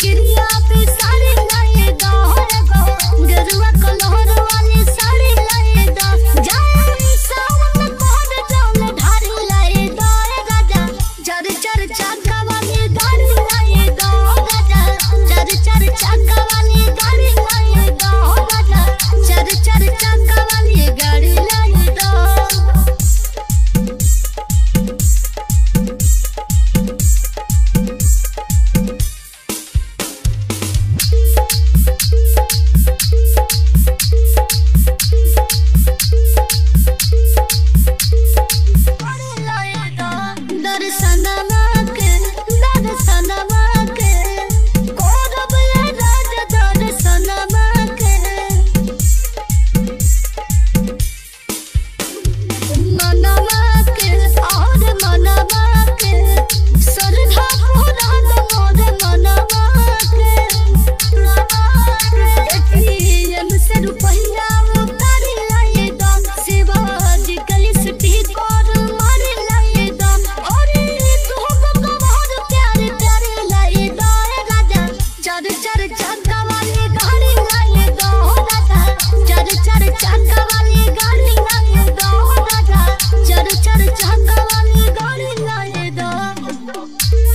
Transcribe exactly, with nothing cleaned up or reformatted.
फिक्रिया पे साड़ी लाए दो गो गरुआ कलर वाली साड़ी लाए दो जाए सावन कोड जान ढारी लाए दो राजा चर चर चाका वाली गाड़ी लाए दो राजा चर चर चाका वाली गाड़ी लाए दो राजा चर चर चाका वाली गाड़ी लाए दो दर्शनमा के दर्शनमा के कोरब ये राज दर्शनमा के मनवा के और मनवा के श्रद्धा पूरा मोर मनवा के एटीएम से रुपया उतारी लाए दो शिवाजी कलिस टिक और मारी लाए दो और तू बहुत प्यारे प्यारे लाए दो राजा चर चर चाका वाली गाड़ी लाए दो राजा चर चर चाका वाली गाड़ी लाए दो राजा चर चर चाका वाली गाड़ी लाए दो।